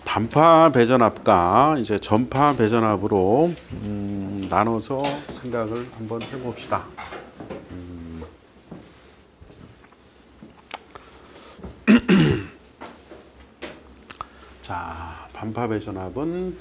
단파 배전압과 이제 전파 배전압으로 나눠서 생각을 한번 해봅시다. 자, 반파 배전압은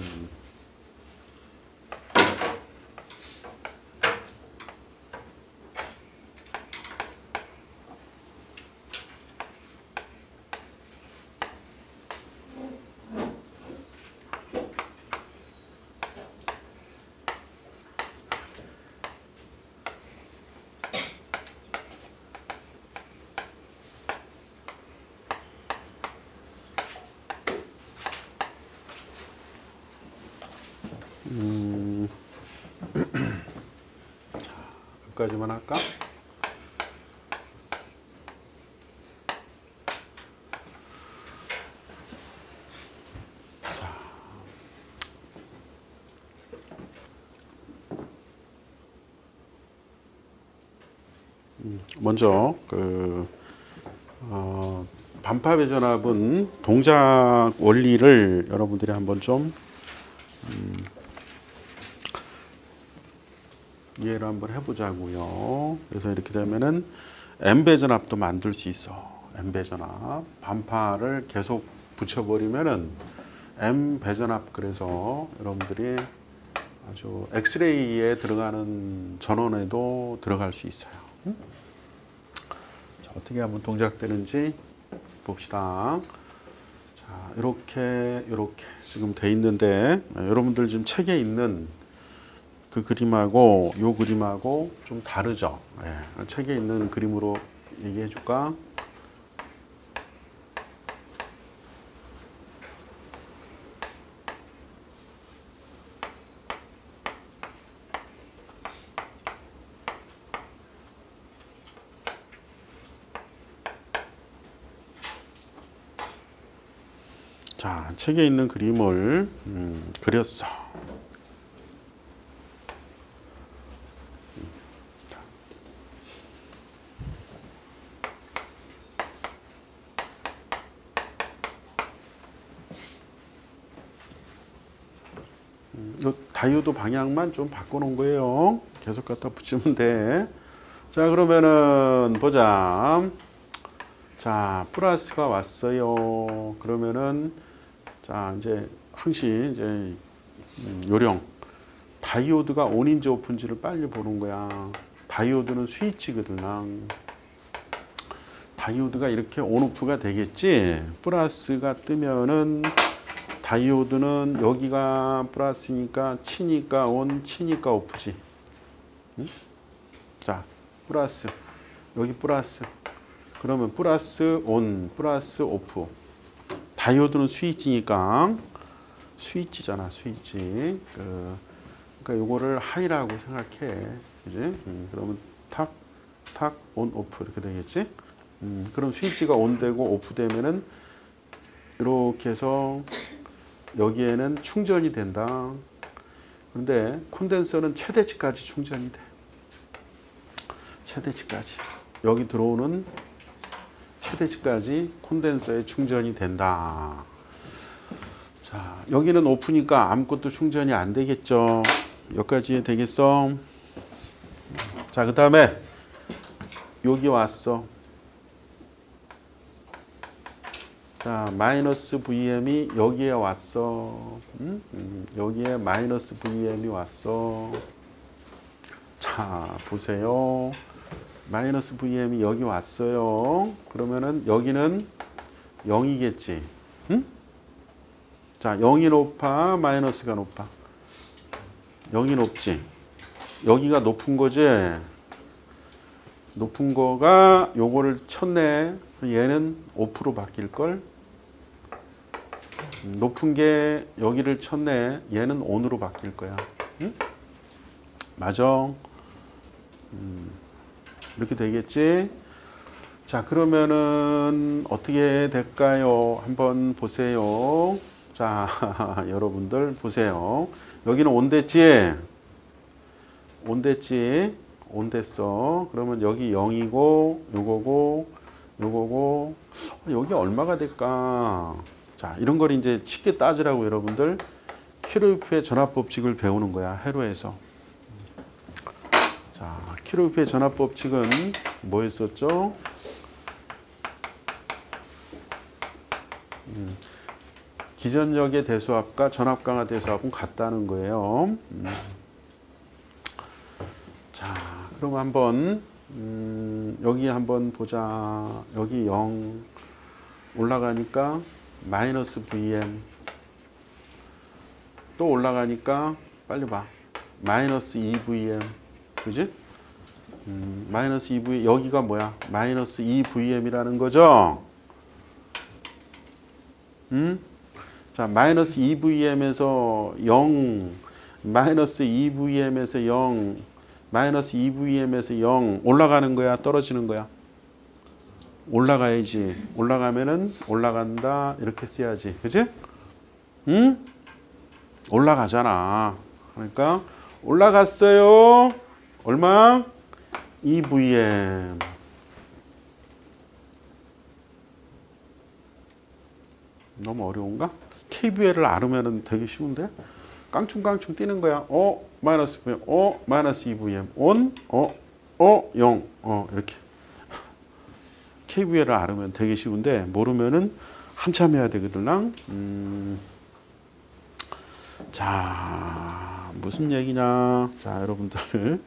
자, 여기까지만 할까? 자, 먼저 반파 배전압은 동작 원리를 여러분들이 한번 좀 이해를 한번 해보자고요. 그래서 이렇게 되면은 M 배전압도 만들 수 있어. M 배전압 반파를 계속 붙여버리면은 M 배전압. 그래서 여러분들이 아주 엑스레이에 들어가는 전원에도 들어갈 수 있어요. 자, 어떻게 하면 동작되는지 봅시다. 자, 이렇게 지금 돼 있는데 여러분들 지금 책에 있는 그 그림하고 요 그림하고 좀 다르죠. 예, 책에 있는 그림으로 얘기해 줄까? 자, 책에 있는 그림을 그렸어. 다이오드 방향만 좀 바꿔놓은 거예요. 계속 갖다 붙이면 돼. 자, 그러면은 보자. 자, 플러스가 왔어요. 그러면은 자, 이제 항시 이제 요령. 다이오드가 온인지 오픈지를 빨리 보는 거야. 다이오드는 스위치거든. 다이오드가 이렇게 온오프가 되겠지. 플러스가 뜨면은 다이오드는 여기가 플러스니까 치니까 온, 치니까 오프지. 응? 자, 플러스. 여기 플러스. 그러면 플러스 온, 플러스 오프. 다이오드는 스위치니까 스위치잖아, 스위치. 그러니까 요거를 하이라고 생각해. 그지? 그러면 탁, 탁, 온, 오프 이렇게 되겠지? 그럼 스위치가 온 되고 오프 되면은 이렇게 해서 여기에는 충전이 된다. 그런데 콘덴서는 최대치까지 충전이 돼. 최대치까지. 여기 들어오는 최대치까지 콘덴서에 충전이 된다. 자, 여기는 오프니까 아무것도 충전이 안 되겠죠. 여기까지 되겠어? 자, 그 다음에 여기 왔어. 자, 마이너스 VM이 여기에 왔어. 여기에 마이너스 VM이 왔어. 자, 보세요. 마이너스 VM이 여기 왔어요. 그러면은 여기는 0이겠지. 응? 자, 0이 높아, 마이너스가 높아. 0이 높지. 여기가 높은 거지. 높은 거가 요거를 쳤네. 얘는 오프로 바뀔걸. 높은 게 여기를 쳤네. 얘는 온으로 바뀔 거야. 응? 맞아. 이렇게 되겠지. 자, 그러면은 어떻게 될까요? 한번 보세요. 자, 여러분들 보세요. 여기는 온 됐지? 온 됐지? 온 됐어. 그러면 여기 0이고 요거고 요거고 여기 얼마가 될까? 자, 이런 걸 이제 쉽게 따지라고 여러분들 키로이프의 전압 법칙을 배우는 거야. 회로에서. 자, 키로이프의 전압 법칙은 뭐였었죠? 기전력의 대수압과 전압 강화 대수압은 같다는 거예요. 자, 그럼 한번 여기 한번 보자. 여기 0 올라가니까 마이너스 Vm 또 올라가니까 빨리 봐. 마이너스 2Vm 그지? 마이너스 2V 여기가 뭐야? 마이너스 2Vm이라는 거죠. 자, 마이너스 2Vm에서 0 마이너스 2Vm에서 0 마이너스 2Vm에서 0 올라가는 거야? 떨어지는 거야? 올라가야지. 올라가면은 올라간다 이렇게 써야지. 그지? 응? 올라가잖아. 그러니까 올라갔어요. 얼마? 2Vm. 너무 어려운가? KVL을 알으면 되게 쉬운데? 깡충깡충 뛰는 거야. 마이너스 VM, 마이너스 2VM, 온, 0, 이렇게. KVL을 알으면 되게 쉬운데 모르면은 한참 해야 되거든. 자, 무슨 얘기냐? 자, 여러분들.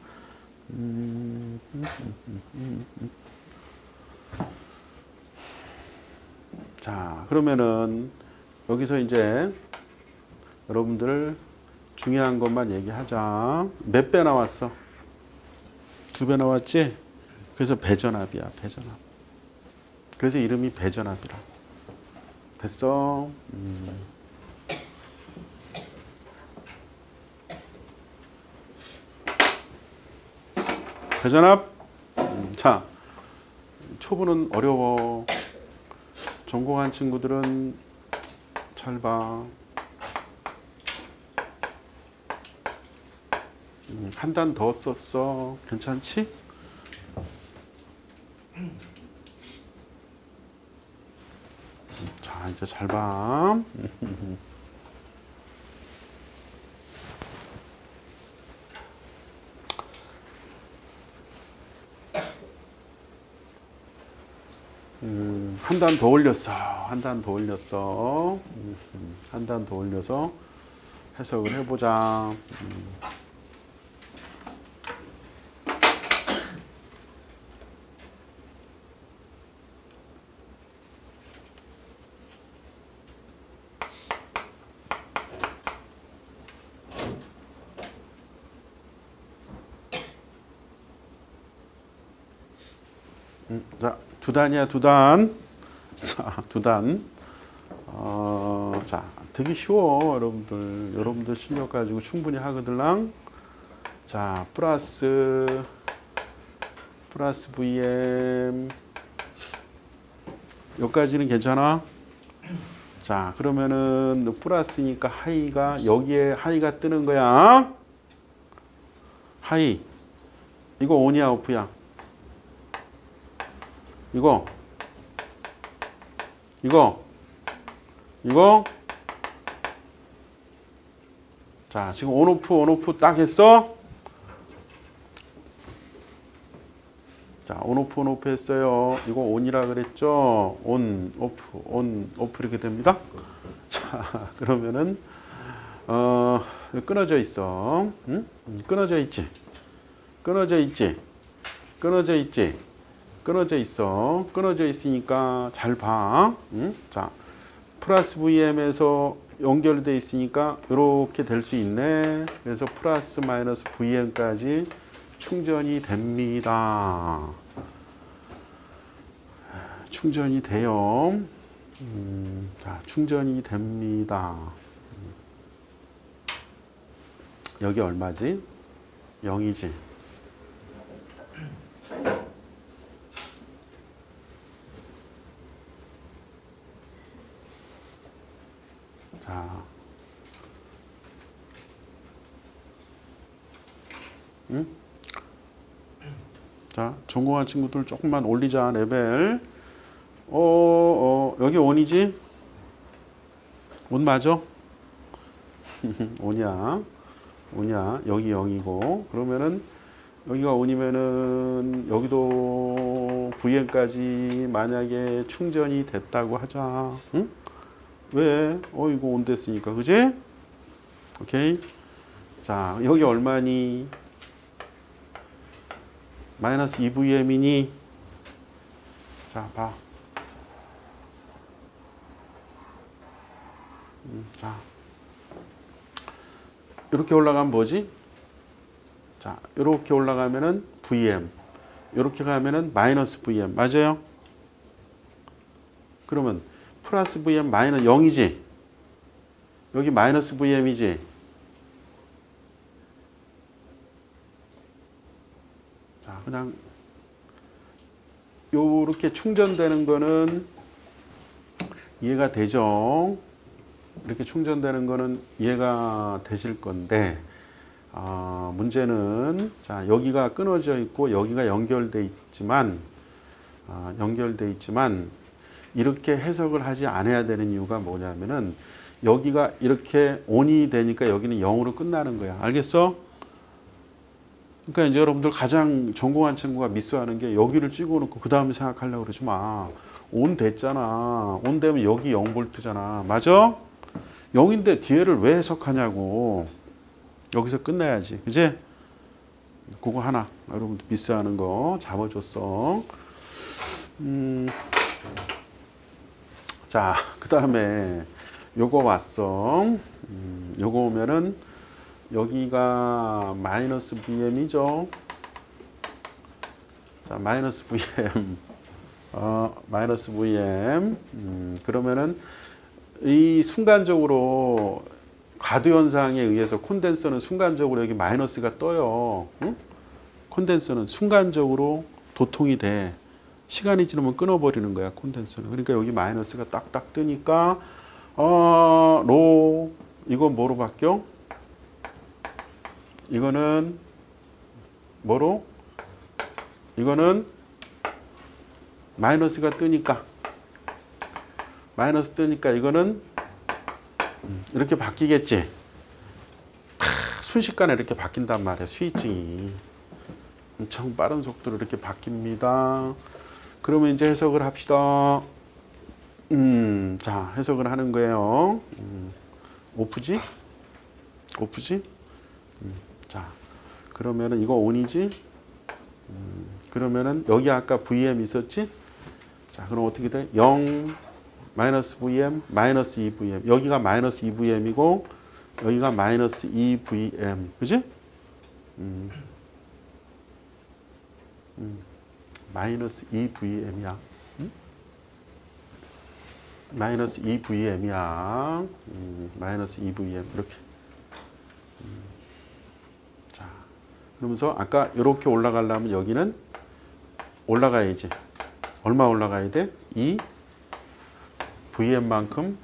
자, 그러면은 여기서 이제 여러분들 중요한 것만 얘기하자. 몇 배 나왔어? 2배 나왔지? 그래서 배전압이야, 배전압. 그래서 이름이 배전압이라고. 됐어? 배전압? 자, 초보는 어려워. 전공한 친구들은 잘 봐. 한 단 더 썼어. 괜찮지? 자, 이제 잘 봐. 한 단 더 올렸어. 한 단 더 올렸어. 한 단 더 올려서 해석을 해보자. 자, 두 단이야, 두 단. 자, 두 단. 자, 되게 쉬워, 여러분들. 여러분들 실력 가지고 충분히 하거들랑. 자, 플러스 VM. 여기까지는 괜찮아? 자, 그러면은 플러스니까 하이가 여기에 하이가 뜨는 거야. 하이. 이거 온이야, 오프야? 이거 자, 지금 온오프 딱 했어? 자, 온오프 했어요. 이거 온이라 그랬죠? 온오프 이렇게 됩니다. 자, 그러면은 끊어져 있어. 응? 끊어져 있지? 끊어져 있지? 끊어져 있지? 끊어져 있어. 끊어져 있으니까 잘 봐. 응? 자, 플러스 VM에서 연결돼 있으니까 이렇게 될 수 있네. 그래서 플러스 마이너스 VM까지 충전이 됩니다. 충전이 돼요. 자, 충전이 됩니다. 여기 얼마지? 0이지. 자, 자, 전공한 친구들 조금만 올리자, 레벨. 여기 온이지? 온 맞아? 오냐? 오냐? 여기 0이고 그러면은 여기가 온이면은 여기도 VM까지 만약에 충전이 됐다고 하자. 응? 왜? 이거 온 됐으니까. 그지? 오케이. 자, 여기 얼마니? 마이너스 2VM이니? 자, 봐. 자. 이렇게 올라가면 뭐지? 자, 이렇게 올라가면은 VM. 이렇게 가면은 마이너스 VM. 맞아요? 그러면 플러스 VM 마이너스 0이지? 여기 마이너스 VM이지? 자, 그냥 요렇게 충전되는 거는 이해가 되죠? 이렇게 충전되는 거는 이해가 되실 건데 문제는 자 여기가 끊어져 있고 여기가 연결돼 있지만 이렇게 해석을 하지 않아야 되는 이유가 뭐냐면은 여기가 이렇게 온이 되니까 여기는 0으로 끝나는 거야. 알겠어? 그러니까 이제 여러분들 가장 전공한 친구가 미스하는 게 여기를 찍어놓고 그 다음에 생각하려고 그러지 마. 온 됐잖아. 온 되면 여기 0V잖아. 맞아? 0인데 뒤에를 왜 해석하냐고. 여기서 끝내야지. 그지? 그거 하나. 여러분들 미스하는 거 잡아줬어. 자, 그 다음에 요거 왔어. 요거 오면은 여기가 마이너스 VM이죠. 자, 마이너스 VM. 마이너스 VM. 그러면은 이 순간적으로 과도현상에 의해서 콘덴서는 순간적으로 여기 마이너스가 떠요. 응? 콘덴서는 순간적으로 도통이 돼. 시간이 지나면 끊어버리는 거야, 콘덴서는. 그러니까 여기 마이너스가 딱딱 뜨니까 로 이거 뭐로 바뀌어? 이거는 뭐로? 이거는 마이너스가 뜨니까 이거는 이렇게 바뀌겠지. 순식간에 이렇게 바뀐단 말이야. 스위칭이 엄청 빠른 속도로 이렇게 바뀝니다. 그러면 이제 해석을 합시다. 자, 해석을 하는 거예요. 오프지? 자, 그러면은 이거 온이지? 그러면은 여기 아까 VM 있었지? 자, 그럼 어떻게 돼? 0 마이너스 VM, 마이너스 2VM. 여기가 마이너스 2VM이고 여기가 마이너스 2VM. 그지? 마이너스 2VM이야. 마이너스 2VM이야. 마이너스 2VM. 이렇게. 자, 그러면서 아까 이렇게 올라가려면 여기는 올라가야지. 얼마 올라가야 돼? 2 VM만큼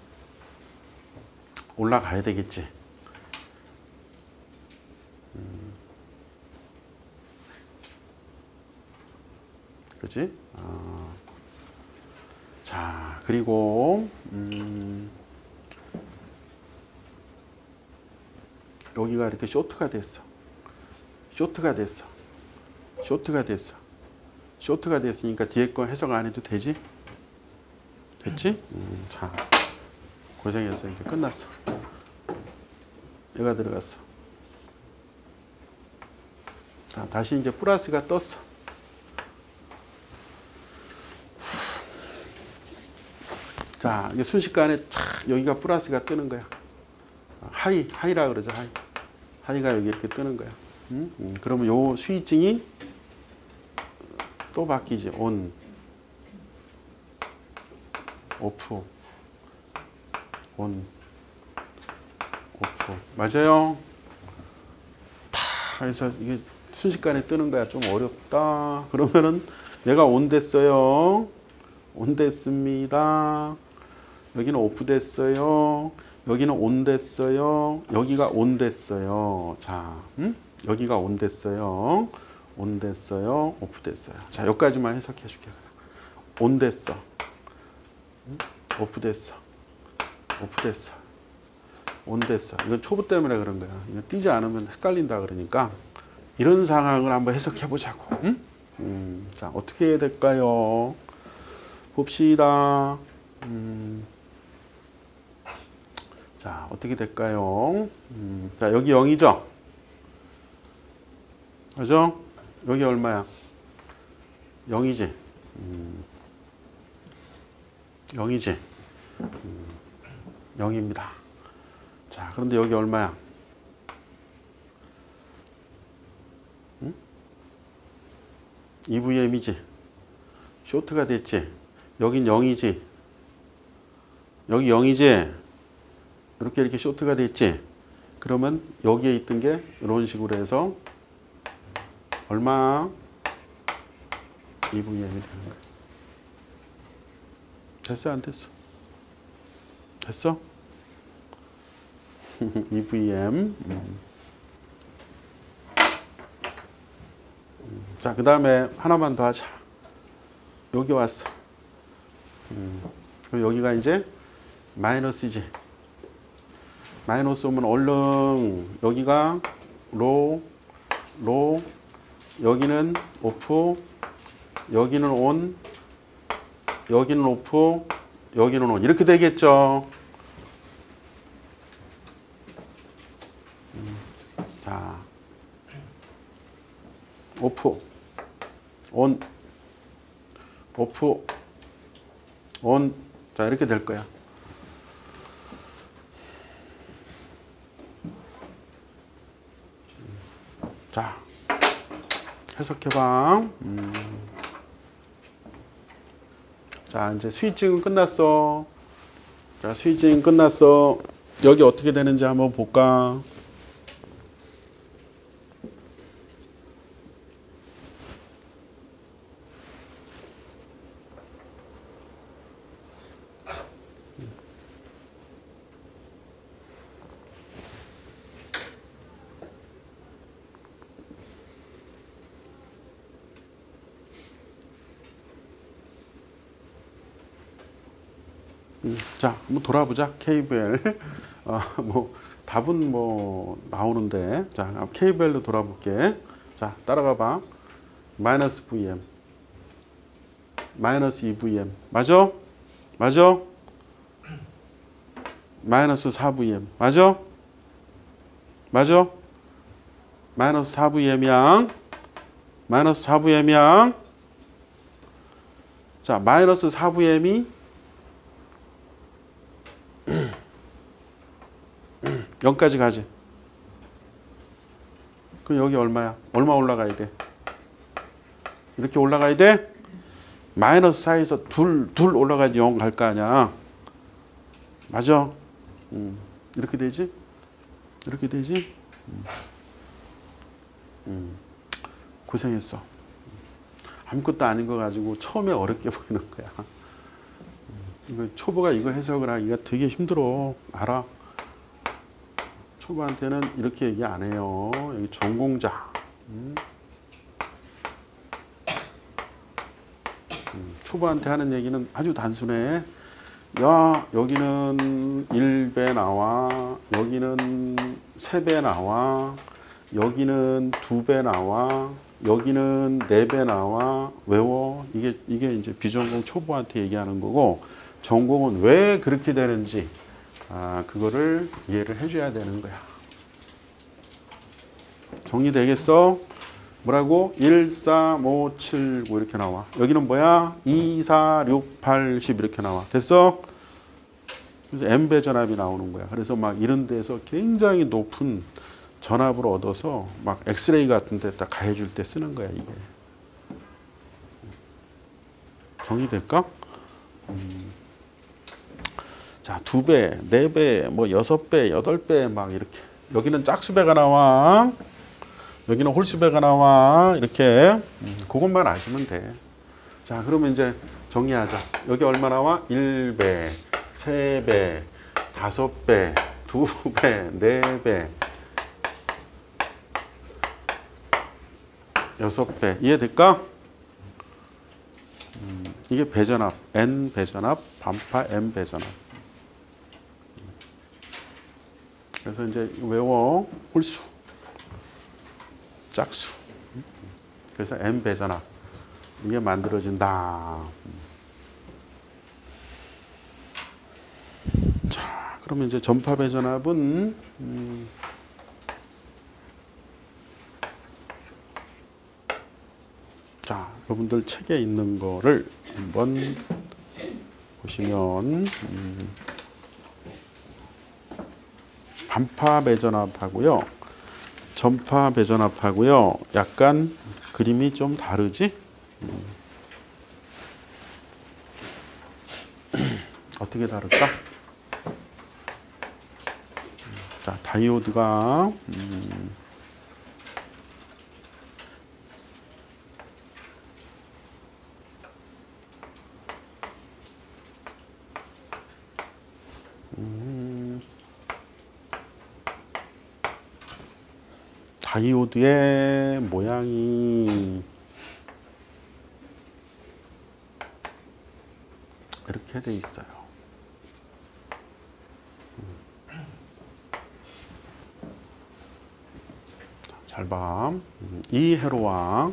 올라가야 되겠지. 그렇지? 자, 그리고 여기가 이렇게 쇼트가 됐어. 쇼트가 됐으니까 뒤에 거 해석 안 해도 되지? 됐지? 자, 고생했어. 이제 끝났어. 얘가 들어갔어. 자, 다시 이제 플러스가 떴어. 자, 이게 순식간에 착 여기가 플러스가 뜨는 거야. 하이라 그러죠. 하이가 여기 이렇게 뜨는 거야. 그러면 요 스위칭이 또 바뀌지. 온, 오프, 온, 오프. 맞아요? 그래서 이게 순식간에 뜨는 거야. 좀 어렵다. 그러면은 얘가 온 됐어요. 온 됐습니다. 여기는 오프 됐어요. 여기는 온 됐어요. 여기가 온 됐어요. 자, 여기가 온 됐어요. 온 됐어요. 오프 됐어요. 자, 여기까지만 해석해 줄게. 온 됐어. 오프 됐어. 오프 됐어. 온댔어. 이건 초보 때문에 그런 거야. 이거 띄지 않으면 헷갈린다 그러니까 이런 상황을 한번 해석해 보자고. 응? 자, 어떻게 해야 될까요? 봅시다. 자, 어떻게 될까요? 자, 여기 0이죠? 그죠? 여기 얼마야? 0이지? 0이지? 0입니다. 자, 그런데 여기 얼마야? 2VM이지? 쇼트가 됐지? 여긴 0이지? 여기 0이지? 이렇게 쇼트가 됐지? 그러면 여기에 있던 게 이런 식으로 해서 얼마? 2VM이 되는 거야. 됐어, 안 됐어? 됐어? 2VM. 자, 그 다음에 하나만 더 하자. 여기 왔어. 그럼 여기가 이제 마이너스지. 마이너스 오면 얼른 여기가 로, 여기는 오프, 여기는 온, 여기는 오프, 여기는 온. 이렇게 되겠죠. 자, 오프, 온, 오프, 온. 자, 이렇게 될 거야. 자, 해석해봐. 자, 이제 스위칭은 끝났어. 자, 스위칭 끝났어. 여기 어떻게 되는지 한번 볼까? 자, 한번 돌아보자. KBL. 뭐 답은 뭐 나오는데, 자, KBL로 돌아볼게. 자, 따라가 봐. 마이너스 VM, 마이너스 2VM, 맞아? 맞아? 마이너스 4VM, 맞아? 맞아? 마이너스 4VM이야. 마이너스 4VM이야. 자, 마이너스 4VM이 0까지 가지. 그럼 여기 얼마야? 얼마 올라가야 돼? 이렇게 올라가야 돼? 마이너스 4에서 둘 올라가야지 0 갈 거 아니야. 맞아? 이렇게 되지? 이렇게 되지? 고생했어. 아무것도 아닌 거 가지고 처음에 어렵게 보이는 거야. 이거 초보가 이거 해석을 하기가 되게 힘들어. 알아? 초보한테는 이렇게 얘기 안 해요. 여기 전공자. 초보한테 하는 얘기는 아주 단순해. 야, 여기는 1배 나와. 여기는 3배 나와. 여기는 2배 나와. 여기는 4배 나와. 외워. 이게 이제 비전공 초보한테 얘기하는 거고, 전공은 왜 그렇게 되는지 그거를 이해를 해줘야 되는 거야. 정리되겠어? 뭐라고? 1, 4, 5, 7, 9 이렇게 나와. 여기는 뭐야? 2, 4, 6, 8, 10 이렇게 나와. 됐어? 그래서 M배 전압이 나오는 거야. 그래서 막 이런 데서 굉장히 높은 전압을 얻어서 막 엑스레이 같은 데다 가해줄 때 쓰는 거야, 이게. 정리될까? 자, 2배, 4배, 뭐 6배, 8배 막 이렇게. 여기는 짝수배가 나와. 여기는 홀수배가 나와. 이렇게. 그것만 아시면 돼. 자, 그러면 이제 정리하자. 여기 얼마 나와? 1배, 3배, 5배, 2배, 4배, 6배. 이해될까? 이게 배전압, N 배전압, 반파 M 배전압. 그래서 이제 외워. 홀수, 짝수. 그래서 M 배전압. 이게 만들어진다. 자, 그러면 이제 전파 배전압은 자, 여러분들 책에 있는 거를 한번 보시면 반파 배전압하고요, 전파 배전압하고요, 약간 그림이 좀 다르지? 어떻게 다를까? 자, 다이오드가 다이오드의 모양이 이렇게 돼 있어요. 잘 봐. 이 회로와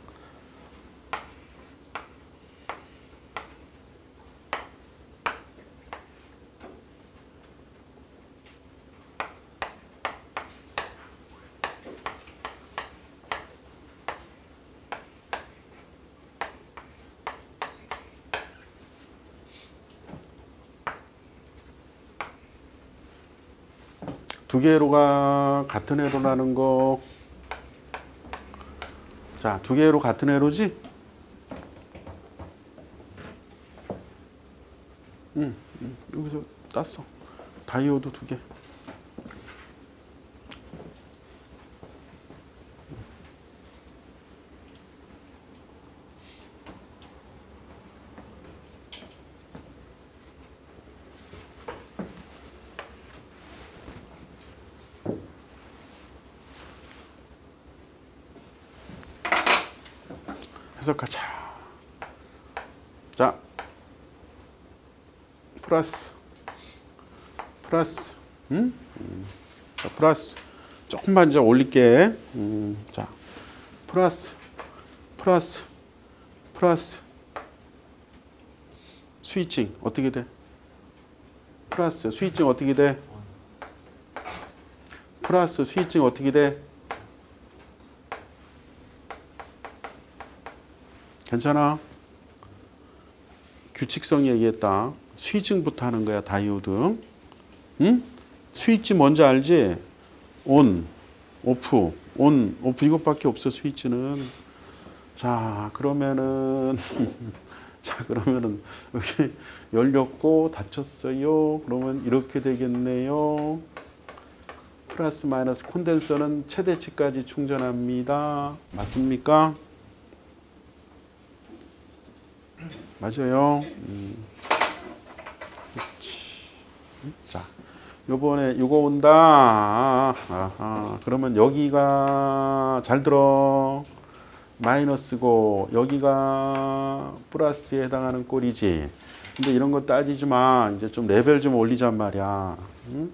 두 개의 회로가 같은 회로라는 거. 자, 두 개의 회로 같은 회로지? 여기서 땄어. 다이오드 두 개. 해석하자. 자, 플러스, 자, 플러스. 조금만 이제 올릴게. 자, 플러스, 스위칭 어떻게 돼? 플러스 스위칭 어떻게 돼? 플러스 스위칭 어떻게 돼? 괜찮아? 규칙성 얘기했다. 스위칭부터 하는 거야, 다이오드. 응? 스위치 뭔지 알지? 온, 오프, 온, 오프 이것밖에 없어, 스위치는. 자, 그러면은 자, 그러면은 여기 열렸고 닫혔어요. 그러면 이렇게 되겠네요. 플러스 마이너스 콘덴서는 최대치까지 충전합니다. 맞습니까? 맞아요. 자, 요번에 이거 온다. 아하, 그러면 여기가 잘 들어. 마이너스고 여기가 플러스에 해당하는 꼴이지. 근데 이런 거 따지지 마. 이제 좀 레벨 좀 올리잔 말이야. 응?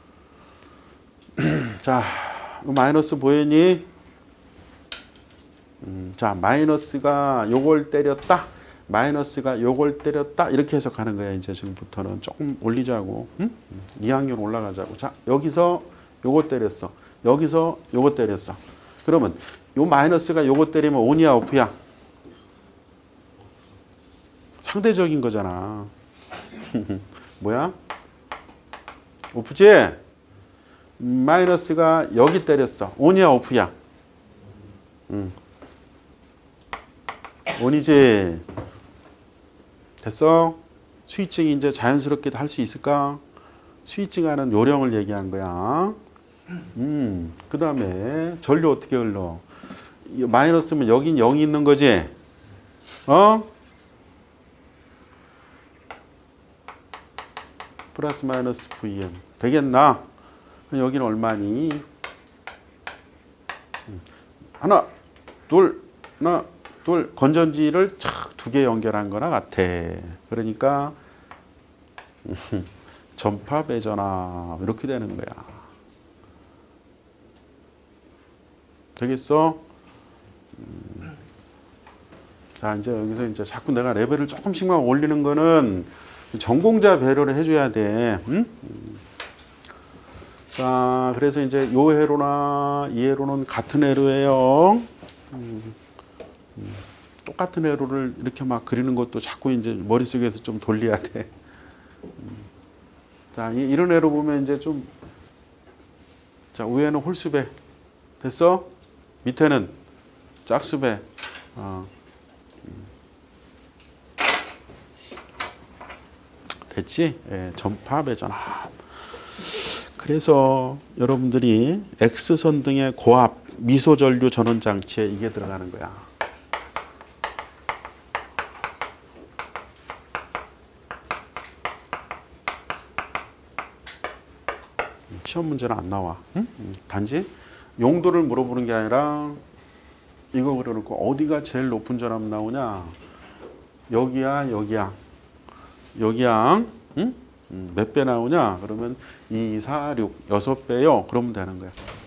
자, 마이너스 보이니? 자, 마이너스가 요걸 때렸다. 마이너스가 요걸 때렸다. 이렇게 해석하는 거야. 이제 지금부터는 조금 올리자고. 응? 2학년 올라가자고. 자, 여기서 요거 때렸어. 여기서 요거 때렸어. 그러면 요 마이너스가 요거 때리면 온이야, 오프야? 상대적인 거잖아. 뭐야? 오프지? 마이너스가 여기 때렸어. 온이야, 오프야? 온이지? 됐어? 스위칭이 이제 자연스럽게 할 수 있을까? 스위칭하는 요령을 얘기한 거야. 그 다음에 전류 어떻게 흘러? 마이너스면 여긴 0이 있는 거지? 어? 플러스 마이너스 VM 되겠나? 여기는 얼마니? 하나, 둘, 건전지를 착 두 개 연결한 거나 같아. 그러니까 전파 배전압 이렇게 되는 거야. 되겠어? 자, 이제 여기서 이제 자꾸 내가 레벨을 조금씩만 올리는 거는 전공자 배려를 해줘야 돼. 응? 자, 그래서 이제 요 회로나 이 회로는 같은 회로예요. 똑같은 회로를 이렇게 막 그리는 것도 자꾸 이제 머릿속에서 좀 돌려야 돼. 자, 이런 회로 보면 이제 좀, 자, 위에는 홀수배. 됐어? 밑에는 짝수배. 됐지? 예, 전파 배전압. 그래서 여러분들이 X선 등의 고압 미소전류 전원 장치에 이게 들어가는 거야. 시험 문제는 안 나와. 응? 단지 용도를 물어보는 게 아니라 이거 그려놓고 어디가 제일 높은 전압 나오냐? 여기야, 여기야. 여기야. 응? 몇 배 나오냐? 그러면 2, 4, 6, 6배요. 그러면 되는 거야.